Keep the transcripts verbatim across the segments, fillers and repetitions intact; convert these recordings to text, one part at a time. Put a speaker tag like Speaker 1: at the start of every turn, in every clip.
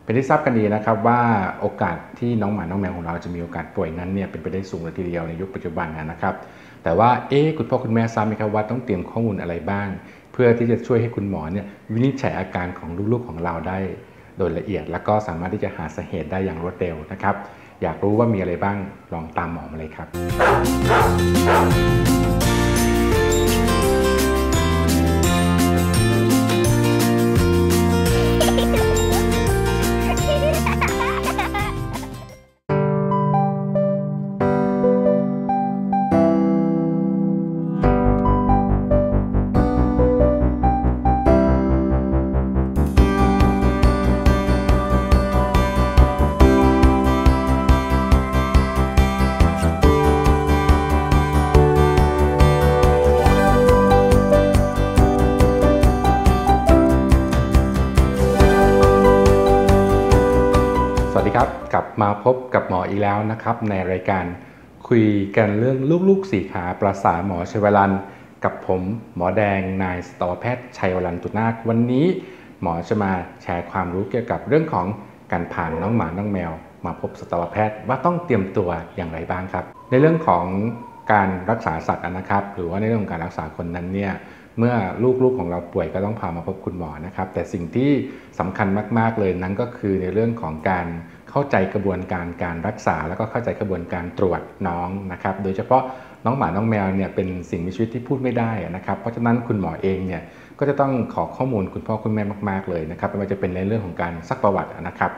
Speaker 1: เป็นที่ทราบกันดีนะครับว่าโอกาสที่น้องหมาน้องแมวของเราจะมีโอกาสป่วยนั้นเนี่ยเป็นไปได้สูงเลยทีเดียวในยุคปัจจุบันนะครับแต่ว่าเอ๊ะคุณพ่อคุณแม่ทราบไหมครับว่าต้องเตรียมข้อมูลอะไรบ้างเพื่อที่จะช่วยให้คุณหมอเนี่ยวินิจฉัยอาการของลูกๆของเราได้โดยละเอียดแล้วก็สามารถที่จะหาสาเหตุได้อย่างรวดเร็วนะครับอยากรู้ว่ามีอะไรบ้างลองตามหมอมาเลยครับสวัสดีครับกลับมาพบกับหมออีกแล้วนะครับในรายการคุยกันเรื่องลูกๆสี่ขาปราสาหมอชัยวรันกับผมหมอแดงนายสัตวแพทย์ชัยวรันตุนาควันนี้หมอจะมาแชร์ความรู้เกี่ยวกับเรื่องของการผ่านน้องหมาน้องแมวมาพบสัตวแพทย์ว่าต้องเตรียมตัวอย่างไรบ้างครับในเรื่องของการรักษาสัตว์นะครับหรือว่าในเรื่องของการรักษาคนนั้นเนี่ยเมื่อลูกๆของเราป่วยก็ต้องพามาพบคุณหมอนะครับแต่สิ่งที่สำคัญมากๆเลยนั้นก็คือในเรื่องของการเข้าใจกระบวนการการรักษาแล้วก็เข้าใจกระบวนการตรวจน้องนะครับโดยเฉพาะน้องหมาน้องแมวเนี่ยเป็นสิ่งมีชีวิตที่พูดไม่ได้นะครับเพราะฉะนั้นคุณหมอเองเนี่ยก็จะต้องขอข้อมูลคุณพ่อคุณแม่มากๆเลยนะครับไม่ว่าจะเป็นในเรื่องของการซักประวัตินะครับ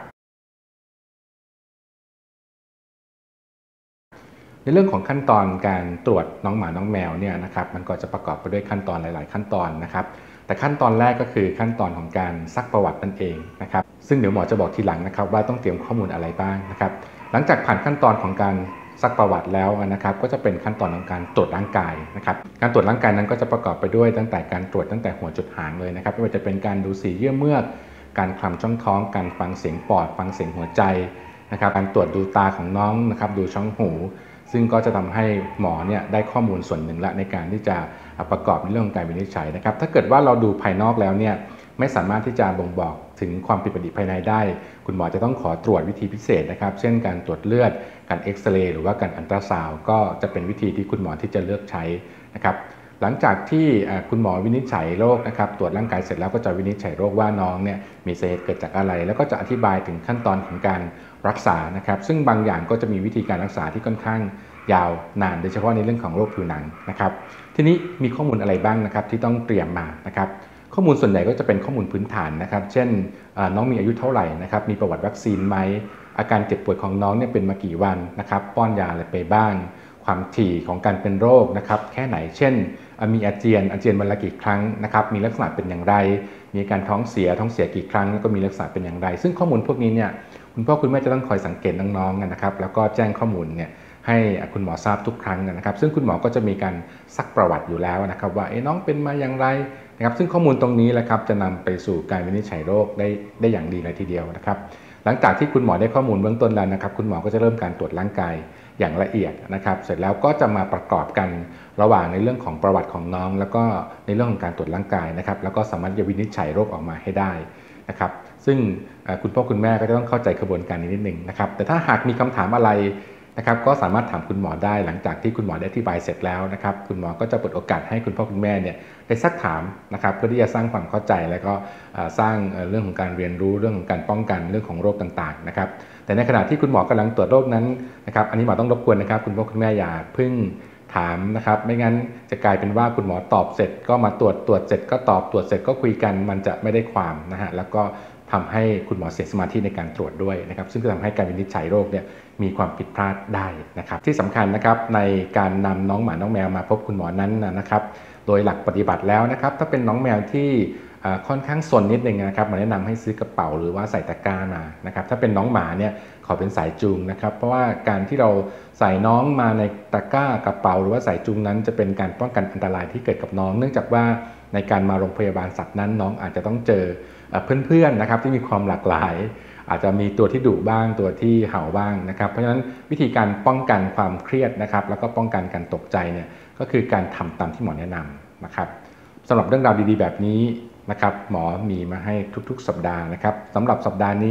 Speaker 1: ในเรื่องของขั้นตอนการตรวจน้องหมาน้องแมวเนี่ยนะครับมันก็จะประกอบไปด้วยขั้นตอนหลายๆขั้นตอนนะครับแต่ขั้นตอนแรกก็คือขั้นตอนของการซักประวัตินั่นเองนะครับซึ่งเดี๋ยวหมอจะบอกทีหลังนะครับว่าต้องเตรียมข้อมูลอะไรบ้างนะครับหลังจากผ่านขั้นตอนของการซักประวัติแล้วนะครับก็จะเป็นขั้นตอนของการตรวจร่างกายนะครับการตรวจร่างกายนั้นก็จะประกอบไปด้วยตั้งแต่การตรวจตั้งแต่หัวจุดหางเลยนะครับไม่ว่าจะเป็นการดูสีเยื่อเมือกการคลำช่องท้องการฟังเสียงปอดฟังเสียงหัวใจนะครับการตรวจดูตาของน้องนะครับดูช่องหูซึ่งก็จะทำให้หมอเนี่ยได้ข้อมูลส่วนหนึ่งละในการที่จะประกอบในเรื่องของการวินิจฉัยนะครับถ้าเกิดว่าเราดูภายนอกแล้วเนี่ยไม่สามารถที่จะบ่งบอกถึงความผิดปกติภายในได้คุณหมอจะต้องขอตรวจวิธีพิเศษนะครับเช่นการตรวจเลือดการเอ็กซเรย์หรือว่าการอัลตราซาวด์ก็จะเป็นวิธีที่คุณหมอที่จะเลือกใช้นะครับหลังจากที่คุณหมอวินิจฉัยโรคนะครับตรวจร่างกายเสร็จแล้วก็จะวินิจฉัยโรคว่าน้องเนี่ยมีสาเหตุเกิดจากอะไรแล้วก็จะอธิบายถึงขั้นตอนของการรักษานะครับซึ่งบางอย่างก็จะมีวิธีการรักษาที่ค่อนข้างยาวนานโดยเฉพาะในเรื่องของโรคผิวหนังนะครับทีนี้มีข้อมูลอะไรบ้างนะครับที่ต้องเตรียมมานะครับข้อมูลส่วนใหญ่ก็จะเป็นข้อมูลพื้นฐานนะครับเช่นน้องมีอายุเท่าไหร่นะครับมีประวัติวัคซีนไหมอาการเจ็บป่วยของน้องเนี่ยเป็นมากี่วันนะครับป้อนยาอะไรไปบ้างความถี่ของการเป็นโรคนะครับแค่ไหนเช่นมีอาเจียนอาเจียนวันละกี่ครั้งนะครับมีลักษณะเป็นอย่างไรมีการท้องเสียท้องเสียกี่ครั้งแล้วก็มีลักษณะเป็นอย่างไรซึ่งข้อมูลพวกนี้เนี่ยคุณพ่อคุณแม่จะต้องคอยสังเกตน้องๆนะครับแล้วก็แจ้งข้อมูลเนี่ยให้คุณหมอทราบทุกครั้งนะครับซึ่งคุณหมอก็จะมีการซักประวัติอยู่แล้วนะครับว่าน้องเป็นมาอย่างไรนะครับซึ่งข้อมูลตรงนี้แหละครับจะนำไปสู่การวินิจฉัยโรคได้ได้อย่างดีเลยทีเดียวนะครับหลังจากที่คุณหมอได้ข้อมูลเบื้องต้นแล้วนะครับคุณหมอก็จะเริ่มการตรวจร่างกายอย่างละเอียดนะครับเสร็จแล้วก็จะมาประกอบกันระหว่างในเรื่องของประวัติของน้องแล้วก็ในเรื่องของการตรวจร่างกายนะครับแล้วก็สามารถจะวินิจฉัยโรคออกมาให้ได้นะครับซึ่งคุณพ่อคุณแม่ก็จะต้องเข้าใจกระบวนการนี้นิดนึงนะครับแต่ถ้าหากมีคำถามอะไรนะครับก็สามารถถามคุณหมอได้หลังจากที่คุณหมอได้อธิบายเสร็จแล้วนะครับคุณหมอก็จะเปิดโอกาสให้คุณพ่อคุณแม่เนี่ยได้ซักถามนะครับเพื่อที่จะสร้างความเข้าใจแล้วก็สร้างเรื่องของการเรียนรู้เรื่องของการป้องกันเรื่องของโรคต่างๆนะครับแต่ในขณะที่คุณหมอกำลังตรวจโรคนั้นนะครับอันนี้หมอต้องรบกวนนะครับคุณพ่อคุณแม่อย่าเพิ่งถามนะครับไม่งั้นจะกลายเป็นว่าคุณหมอตอบเสร็จก็มาตรวจตรวจเสร็จก็ตอบตรวจเสร็จก็คุยกันมันจะไม่ได้ความนะฮะแล้วก็ทำให้คุณหมอเสียสมาธิในการตรวจด้วยนะครับซึ่งจะทำให้การวินิจฉัยโรคเนี่ยมีความผิดพลาดได้นะครับที่สำคัญนะครับในการนำน้องหมาน้องแมวมาพบคุณหมอนั้นนะครับโดยหลักปฏิบัติแล้วนะครับถ้าเป็นน้องแมวที่ค่อนข้างซนนิดนึงนะครับหมอแนะนำให้ซื้อกระเป๋าหรือว่าใส่ตะกร้ามานะครับถ้าเป็นน้องหมาเนี่ยขอเป็นสายจูงนะครับเพราะว่าการที่เราใส่น้องมาในตะกร้ากระเป๋าหรือว่าสายจูงนั้นจะเป็นการป้องกันอันตรายที่เกิดกับน้องเนื่องจากว่าในการมาโรงพยาบาลสัตว์นั้นน้องอาจจะต้องเจอเพื่อนๆนะครับที่มีความหลากหลายอาจจะมีตัวที่ดุบ้างตัวที่เห่าบ้างนะครับเพราะฉะนั้นวิธีการป้องกันความเครียดนะครับแล้วก็ป้องกันการตกใจเนี่ยก็คือการทำตามที่หมอแนะนำนะครับสำหรับเรื่องราวดีๆแบบนี้นะครับหมอมีมาให้ทุกๆสัปดาห์นะครับสำหรับสัปดาห์นี้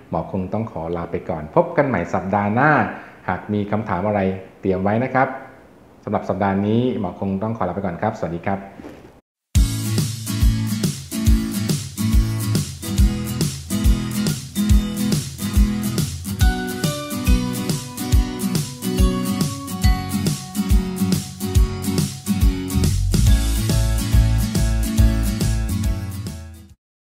Speaker 1: หมอคงต้องขอลาไปก่อนพบกันใหม่สัปดาห์หน้าหากมีคำถามอะไรเตรียมไว้นะครับสำหรับสัปดาห์นี้หมอคงต้องขอลาไปก่อนครับสวัสดีครับ